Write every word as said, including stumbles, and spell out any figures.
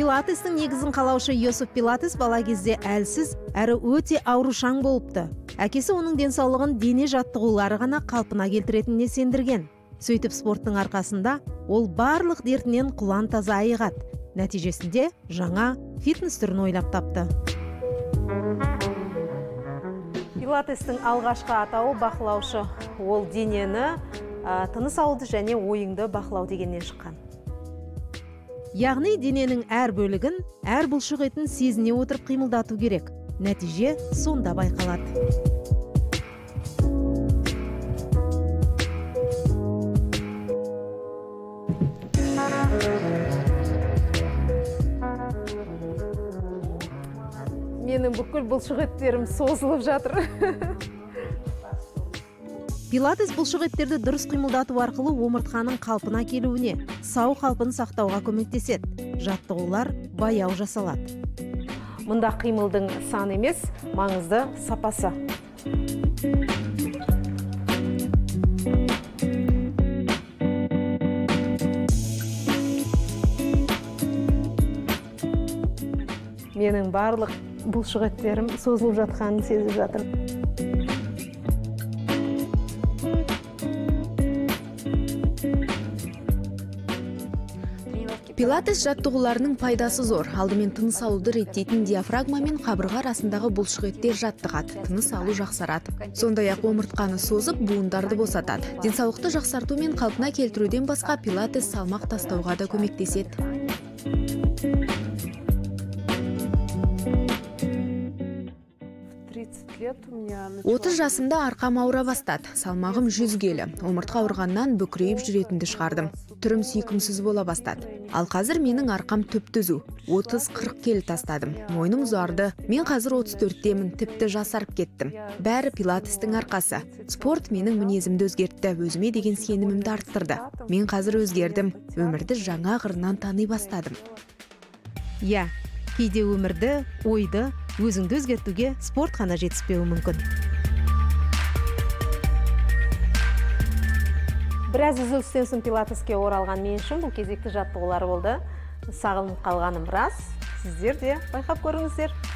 Пилатестің негізін қалаушы Йосеф Пилатес бала кезде әлсіз, әрі өте аурушаң болыпты. Әкесі оның денсаулығын дене жаттығулары ғана қалпына келтіретініне сендірген. Сөйтіп спорттың арқасында ол барлық дертінен құлан таза айығады. Нәтижесінде жаңа фитнес түрін ойлап тапты. Пилатестің алғашқы атауы бақылаушы. Ол денені, тыныс алуды және ойыңды бақылау дегеннен шыққан. Яғни дененің әр бөлігін, әр бұлшық етін сезіне отырып қимылдату керек. Нәтиже сонда байқалады. Менің бүкіл бұлшық еттерім созылып жатыр. Пилатес бұлшық еттерді дұрыс қимылдату арқылы омыртқаның қалпына келуіне, сау қалпын сақтауға көмектеседі. Жаттығулар баяу жасалады. Мұнда қимылдың саны емес, маңызды сапасы. Менің барлық бұлшық еттерім созылып жатқанын сезіп жатыр. Пилатес жаттығуларының пайдасы зор. Алдымен тыныс алуды реттейтін диафрагма мен қабырға арасындағы бұлшық еттер жаттығады, тыныс алу жақсарады. Сондай-ақ омыртқаны созып, буындарды босатады. Денсаулықты жақсарту мен қалпына келтіруден басқа пилатес салмақ тастауға да көмектеседі. отыз жасымда арқам ауыра бастады. Салмағым жүз келі. Омыртқа ауырғаннан бүкірейіп жүретінді шығардым. Түрім сүйкімсіз бола бастады. Ал қазір менің арқам түп-түзу. отыз қырық келі тастадым. Мойным ұзарды. Мен қазір отыз төрттемін, тіпті жасарып кеттім. Бәрі пилатестің арқасы. Спорт менің мінезімді өзгертті, өзіме деген сенімімді арттырды. Мен қазір өзгердім. Өмірді жаңа қырынан тани бастадым. Я, кейде өмірді, ойды, өзіңді өзгертуге спорт қана жетіспеуі мүмкін. Біраз үзілістен соң пилатеске оралған мен үшін бұл кезекті жаттығулар болды. Сағынып қалғаным рас. Сіздер де байқап көріңіздер.